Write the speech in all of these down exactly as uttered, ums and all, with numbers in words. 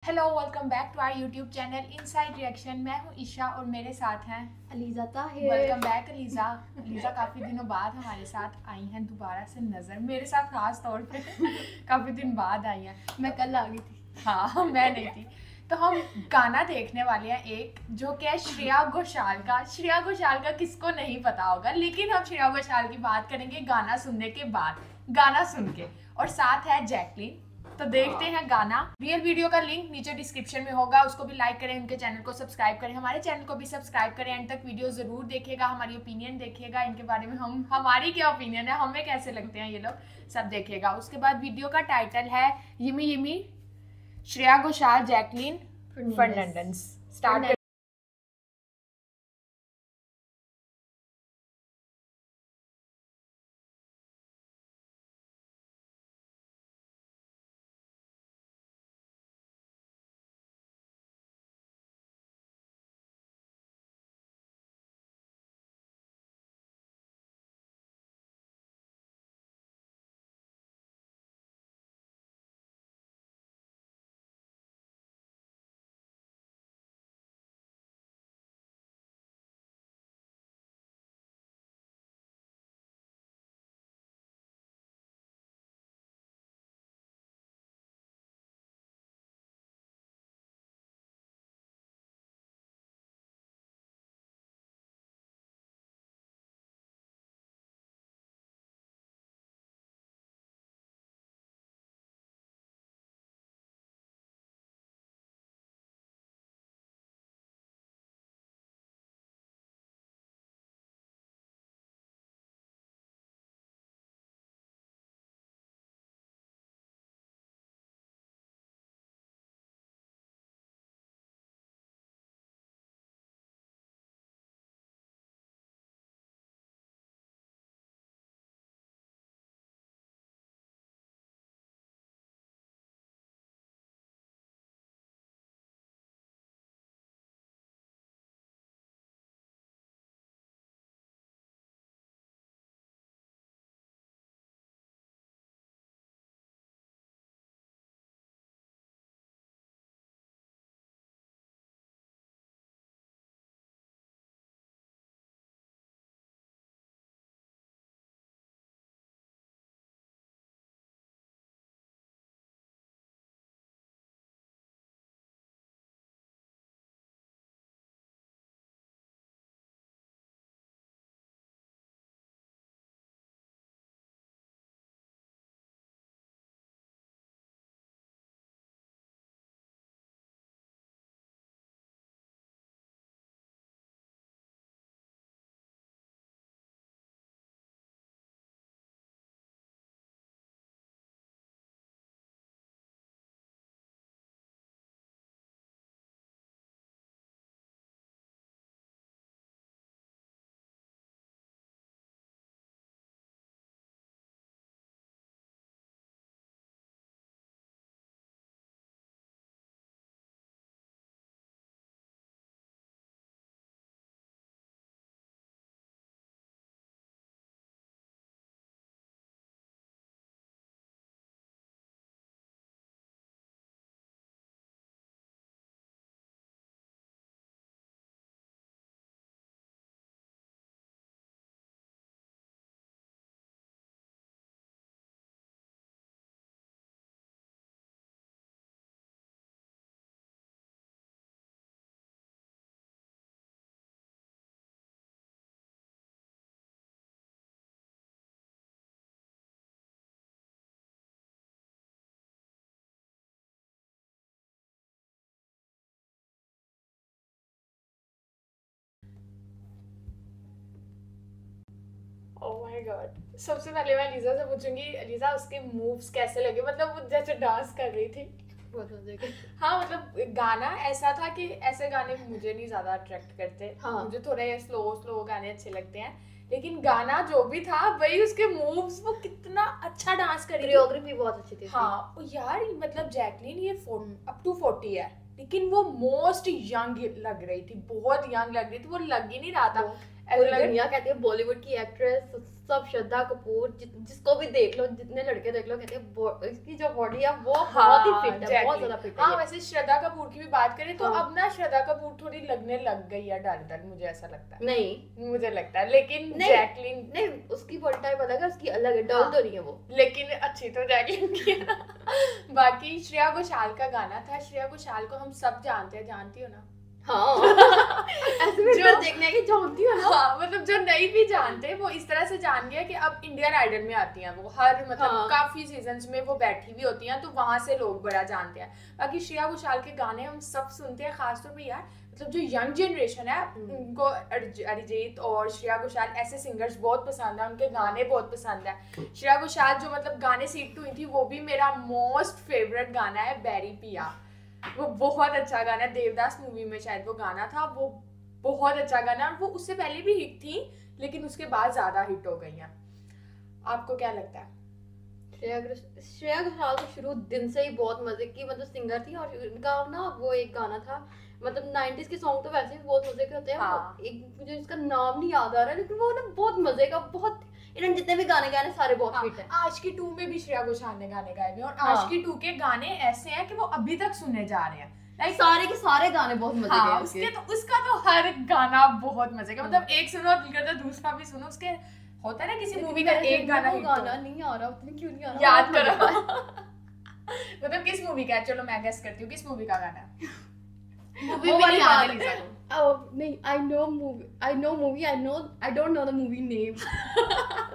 Hello, welcome back to our YouTube channel inside reaction. मैं हूँ ईशा और मेरे साथ हैं अलीजा ताहिर। Welcome back Aliza. अलीजा काफ़ी दिनों बाद हमारे साथ आई हैं दोबारा से नज़र, मेरे साथ खास तौर पे काफ़ी दिन बाद आई हैं। मैं कल आ गई थी। हाँ, मैं नहीं थी। तो हम गाना देखने वाले हैं एक, जो कि है श्रेया घोषाल का। श्रेया घोषाल का किसको नहीं पता होगा, लेकिन हम श्रेया घोषाल की बात करेंगे गाना सुनने के बाद, गाना सुन के। और साथ है जैकलीन। तो देखते हैं गाना। रियल वीडियो का लिंक नीचे डिस्क्रिप्शन में होगा, उसको भी लाइक करें, उनके चैनल को सब्सक्राइब करें, हमारे चैनल को भी सब्सक्राइब करें। एंड तक वीडियो जरूर देखिएगा, हमारी ओपिनियन देखिएगा इनके बारे में, हम हमारी क्या ओपिनियन है, हमें कैसे लगते हैं ये लोग, सब देखिएगा। उसके बाद वीडियो का टाइटल है yimmy yimmy, Shreya Ghoshal, Jacqueline Fernandez. Start. Oh my god. सबसे पहले मैं लीजा से पूछूंगी, लीजा उसके मूव्स कैसे लगे, मतलब वो जैसे डांस कर रही थी। बहुत मजे के। हाँ, मतलब गाना ऐसा था कि ऐसे गाने मुझे नहीं ज्यादा अट्रैक्ट करते। हाँ। मुझे थोड़े स्लो स्लो गाने अच्छे लगते हैं, लेकिन गाना जो भी था वही, उसके मूव्स, वो कितना अच्छा डांस कर रही थी। कोरियोग्राफी बहुत अच्छी थी। हाँ यार, मतलब जैकलीन ये अप टू फोर्टी है, लेकिन वो मोस्ट यंग लग रही थी, बहुत यंग लग रही थी, वो लग ही नहीं रहा था। पूरी दुनिया कहती है बॉलीवुड की एक्ट्रेस सब श्रद्धा कपूर जि, जिसको भी देख लो, जितने लड़के देख लो कहते हैं इसकी जो बॉडी है वो हाँ, बहुत ही फिट है, बहुत ज्यादा फिट है। हाँ, वैसे श्रद्धा कपूर की भी बात करें तो हाँ। अब ना श्रद्धा कपूर थोड़ी लगने लग गई है डर डर, मुझे ऐसा लगता है। नहीं मुझे लगता है, लेकिन नहीं, जैकलिन नहीं उसकी बॉडी टाइप अलग है, उसकी अलग है, डल हाँ। तो नहीं है वो, लेकिन अच्छी तो जैकलिन की है ना। बाकी श्रेया घोषाल का गाना था। श्रेया घोषाल को हम सब जानते हैं, जानती हो ना? हाँ ऐसे भी जो- देखने की जानती हो ना। हाँ, मतलब जो नहीं भी जानते वो इस तरह से जान गया कि अब इंडियन आइडल में आती हैं वो, हर मतलब हाँ। काफी सीजन्स में वो बैठी भी होती हैं, तो वहां से लोग बड़ा जानते हैं। बाकी श्रेया घोषाल के गाने हम सब सुनते हैं, खासतौर पे यार मतलब जो यंग जनरेशन है उनको अरिज- अरिजीत और श्रेया घोषाल ऐसे सिंगर्स बहुत पसंद है, उनके गाने बहुत पसंद है। श्रेया घोषाल जो मतलब गाने सीख हुई थी, वो भी मेरा मोस्ट फेवरेट गाना है बैरी पिया। वो बहुत अच्छा गाना है, देवदास मूवी में शायद वो गाना था, वो बहुत अच्छा गाना है। वो उससे पहले भी हिट थी लेकिन उसके बाद ज्यादा हिट हो गई हैं। आपको क्या लगता है? श्रेया घोष- श्रेया घोषाल तो शुरू दिन से ही बहुत मजे की मतलब सिंगर थी, और इनका ना वो एक गाना था, मतलब नाइंटीज़ के सॉन्ग तो वैसे भी बहुत मजे के होते हैं। हाँ। वो एक मुझे इसका नाम नहीं याद आ रहा है, लेकिन वो ना बहुत मजे का, बहुत इन्होंने जितने भी गाने गाए सारे बहुत हाँ, हिट है। आशिकी टू में भी श्रेया घोषाल ने गाने गाए हुए हैं, और हाँ। आशिकी टू के गाने ऐसे हैं कि वो अभी तक सुने जा रहे हैं। Like, सारे के सारे गाने बहुत मजे के हाँ, हैं उसके उसके। तो उसका तो हर गाना बहुत मजे का, मतलब एक सुनो दिल करता दूसरा भी सुनो। उसके होता है ना किसी मूवी का एक गाना हिट गाना नहीं आ रहा, उतनी क्यों नहीं आ रहा, याद बहुत करो। मजे का है। मतलब किस मूवी का है? चलो मैं गेस करती हूँ किस मूवी का गाना है। मूवी वो भी वाली नहीं याद याद है है लिसा को। Oh, नहीं, I know movie, I know movie, I know, I don't know the movie name.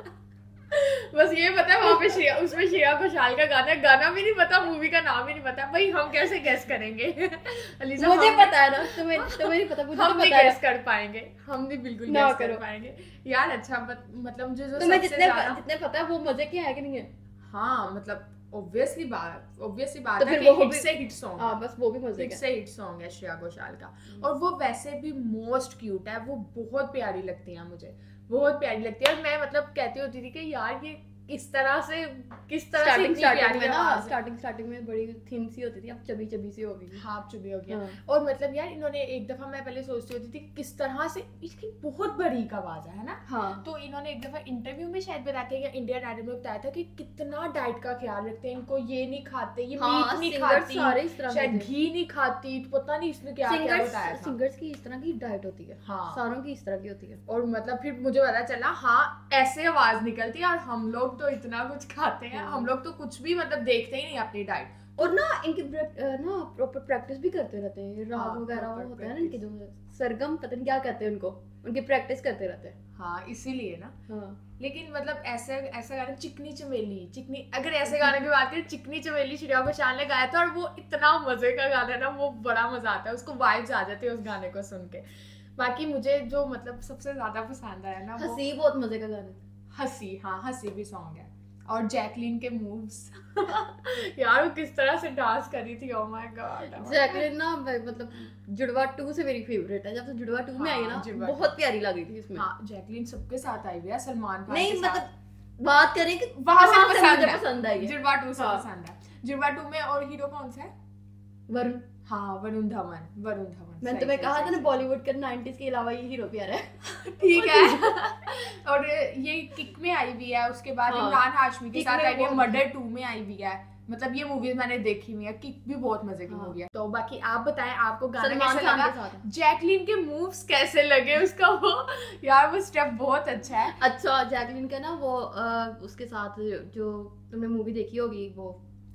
बस ये पता है वहाँ पे श्रेया, उसमें श्रेया घोषाल का गाना है, गाना भी नहीं पता, मूवी का नाम भी नहीं पता। भाई हम कैसे गेस करेंगे? अलीजा, मुझे हम- पता है ना, तुम्हें तुम्हें नहीं पता, मुझे हम तो नहीं पता है। गेस कर पाएंगे, हम नहीं बिल्कुल ना गेस कर करो। पाएंगे यार। अच्छा बत, मतलब मुझे जो तुम्हें सबसे जितने ज्यादा जितने पता है वो मजे के है कि नहीं है? हाँ, मतलब ऑब्वियसली बात ऑब्वियसली बात तो है फिर कि वो हिट भी- से हिट सॉन्ग हाँ, बस वो भी मजे हिट का। से हिट सॉन्ग है श्रेया घोषाल का। और वो वैसे भी मोस्ट क्यूट है, वो बहुत प्यारी लगती है, मुझे बहुत प्यारी लगती है। और मैं मतलब कहती होती थी कि यार ये किस तरह से किस तरह से स्टार्टिंग इतनी स्टार्टिंग प्यारी में ना, आवाज है। स्टार्टिंग स्टार्टिंग में बड़ी थिन सी होती थी, अब चबी चबी सी हो गई। हाँ, चुभी हो गया। हाँ। और मतलब यार इन्होंने एक दफा, मैं पहले सोचती होती थी किस तरह से, इसकी बहुत बड़ी आवाज है ना। हाँ, तो इन्होंने एक दफा इंटरव्यू में शायद बताया था या इंडियन आइडल में बताया था कि कितना डाइट का ख्याल रखते हैं, इनको ये नहीं खाते, ये हाँ, मीट नहीं सिंगर्स खाती, सारे इस तरह शायद के थे। घी नहीं खाती, तो पता नहीं इसने क्या क्या सिंगर्स बताया था। सिंगर्स की इस तरह की डाइट होती है, हाँ। सारों की इस तरह की होती है। और मतलब फिर मुझे पता चला हाँ ऐसे आवाज निकलती है, और हम लोग तो इतना कुछ खाते हैं, हम लोग तो कुछ भी मतलब देखते ही नहीं अपनी डाइट। और ना इनकी ब्रेक- अ, ना प्रॉपर प्रैक्टिस भी करते रहते हैं, राग हाँ, वगैरह proper होता है ना इनके, जो सरगम पता नहीं क्या कहते हैं उनको, उनकी प्रैक्टिस करते रहते हैं। हाँ, इसीलिए ना। हाँ, लेकिन मतलब ऐसे ऐसा गाना चिकनी चमेली चिकनी, अगर ऐसे गाने की बात करें, चिकनी चमेली श्रेया घोषाल ने गाया था, और वो इतना मजे का गाना है ना, वो बड़ा मजा आता है, उसको वाइब्स आ जाते हैं उस गाने को सुन के। बाकी मुझे जो मतलब सबसे ज्यादा पसंद आया ना, वो हंसी बहुत मजे का गाना है। हंसी। हाँ, हंसी भी सॉन्ग है। और जैकलिन के मूव्स यार वो किस तरह से डांस करी थी, ओह माय गॉड। जैकलिन ना मैं- मतलब जुड़वा टू से मेरी फेवरेट है, जब से जुड़वा टू में हाँ, आई ना जुड़वा बहुत प्यारी लगी थी इसमें। हाँ, जैकलिन सबके साथ आई हुई है, सलमान खान नहीं के साथ। मतलब बात करें कि वहां से कहाँ पसंद मुझे है। पसंद आई है। जुड़वा टू से हाँ। पसंद है। जुड़वा टू में और हीरो कौन सा है? वरुण, हाँ, वरुण धवन। वरुण धवन मैंने सही, तुम्हें सही, कहा सही, था ना सही। बॉलीवुड के नाइंटीज़ के अलावा ये हीरो प्यारा है। ठीक है। और ये किक में आई हुई है, उसके बाद हाँ। इमरान हाशमी के किक साथ में आई हुई है, बहुत- मर्डर टू में आई हुई है। मतलब ये मूवीज मैंने देखी हुई है, किक भी बहुत मजे की हाँ। मूवी है। तो बाकी आप बताएं आपको गाना सलमान कैसा खान लगा? के साथ है। जैकलिन के मूव्स कैसे लगे उसका वो यार वो स्टेप बहुत अच्छा है। अच्छा, जैकलिन का ना वो अ, उसके साथ जो तुमने मूवी देखी होगी, वो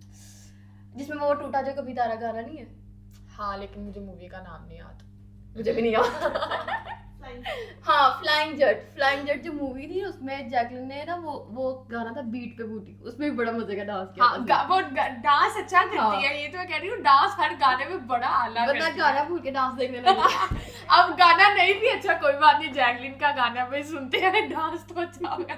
जिसमें वो टूटा जो कभी तारा गाना नहीं है। हाँ, लेकिन मुझे मूवी का नाम नहीं याद। मुझे भी नहीं याद। हाँ, फ्लाइंग जट फ्लाइंग जट जो मूवी थी उसमें जैकलिन ने ना वो वो गाना था बीट पे बूटी, उसमें भी बड़ा मजे का डांस किया हाँ, था गा- वो डांस अच्छा करती हाँ। है, ये तो मैं कह रही हूँ, डांस हर गाने में बड़ा आला वरना करती है। गाना भूल के डांस देखने लगी। अब गाना नहीं भी अच्छा कोई बात नहीं, जैकलिन का गाना भी सुनते हैं, डांस तो अच्छा होगा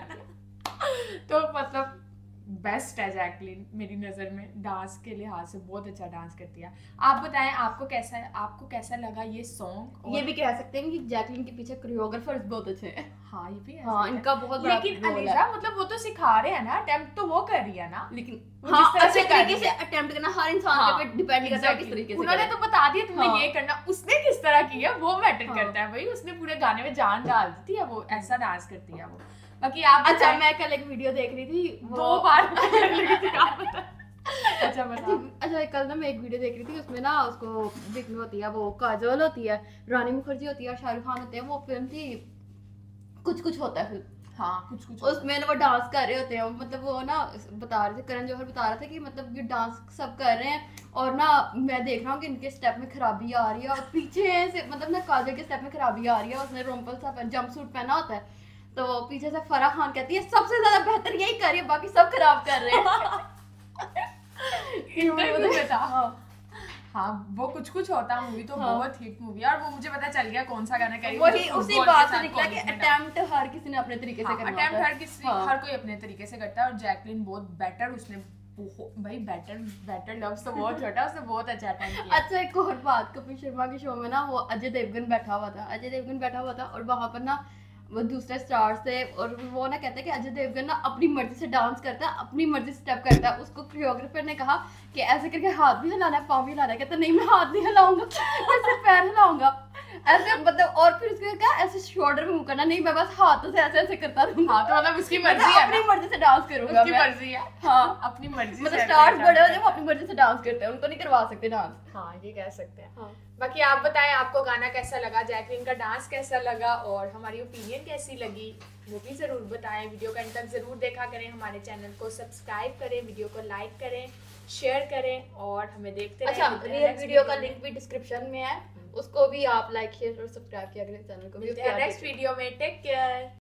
ना। तो मतलब बेस्ट है जैकलिन मेरी नजर में, डांस के लिहाज से बहुत अच्छा डांस करती है। आप बताएं आपको कैसा आपको कैसा लगा ये सॉन्ग? ये भी कह सकते हैं कि जैकलिन के पीछे कोरियोग्राफर्स बहुत अच्छे हैं। हाँ, ये भी है। हाँ, इनका बहुत बड़ा लेकिन रोल है। अलीजा मतलब वो तो सिखा रहे हैं ना, अटेम्प्ट तो वो कर रही है ना। लेकिन वो हाँ, जिस तरह अच्छे से कर तरीके रही से है। अटेम्प्ट करना हर इंसान हाँ, के पे डिपेंड करता है किस exactly. तरीके से उन्होंने करे। तो बता दिया तुम्हें हाँ। ये करना, उसने किस तरह की है वो मैटर हाँ। करता है भाई, उसने पूरे गाने में जान डाल दी है, वो ऐसा डांस करती है वो। बाकी आप अच्छा मैं कल एक वीडियो देख रही थी दो बार कर लगी थी आप बता अच्छा बता अच्छा कल ना मैं एक वीडियो देख रही थी उसमें ना उसको जिसमें होती है वो काजोल होती है, रानी मुखर्जी होती है और शाहरुख खान होते हैं। वो फिल्म थी कुछ कुछ होता है फिल्म। हाँ कुछ कुछ उसमें ना वो डांस कर रहे होते हैं, मतलब वो ना बता रहे थे, करण जौहर बता रहा था कि मतलब ये डांस सब कर रहे हैं और ना मैं देख रहा हूँ कि इनके स्टेप में खराबी आ रही है और पीछे से मतलब ना काजल के स्टेप में खराबी आ रही है, उसने रोम्पल सा जंप सूट पहना होता है तो पीछे से फराह खान कहती है सबसे ज्यादा बेहतर यही कर रही है, बाकी सब खराब कर रहे हैं। हाँ हाँ वो कुछ कुछ होता मूवी तो हाँ। बहुत हिट मूवी है और वो मुझे पता चल गया कौन सा गाना करेगी। वही उसी बात से निकला कि अटेम्प्ट हर किसी ने अपने तरीके से करना होता है। अटेम्प्ट हर किसी हाँ। हर कोई अपने तरीके से करता है और जैकलिन बहुत बेटर, उसने भाई बेटर बेटर लव्स तो बहुत छोटा, उसने बहुत अच्छा अटेम्प्ट किया। अच्छा एक और बात, कपिल शर्मा के शो में ना वो अजय देवगन बैठा हुआ था, अजय देवगन बैठा हुआ था और वहां पर ना वो दूसरे स्टार्स थे और वो ना कहते हैं कि अजय देवगन ना अपनी मर्जी से डांस करता है, अपनी मर्जी से स्टेप करता है। उसको कोरियोग्राफर ने कहा कि ऐसे करके हाथ भी हिलाना है, पाँव भी हिलाना है, कहता नहीं मैं हाथ नहीं हिलाऊंगा, मैं सिर्फ पैर हिलाऊंगा ऐसे, मतलब और फिर उसके क्या ऐसे शोल्डर में मुंह करना, नहीं मैं बस हाथों से ऐसे ऐसे करता रहूंगा। हाँ तो मतलब उसकी मर्जी है, अपनी मर्जी से डांस करूंगा, उसकी मर्जी है हाँ अपनी मर्जी, मतलब स्टार्स बड़े होते हैं वो अपनी मर्जी से डांस करते हैं, उनको नहीं करवा सकते डांस। हाँ ये कह सकते हैं हाँ। बाकी आप बताएं आपको गाना कैसा लगा, जैकलिन का डांस कैसा लगा और हमारी ओपिनियन कैसी लगी वो भी जरूर बताएं। वीडियो का अंत तक जरूर देखा करें, हमारे चैनल को सब्सक्राइब करें, वीडियो को लाइक करें, शेयर करें और हमें देखते रहें। अच्छा रियल वीडियो का लिंक भी डिस्क्रिप्शन में है, उसको भी आप लाइक शेयर और सब्सक्राइब किया करें चैनल को भी। नेक्स्ट वीडियो में टेक केयर।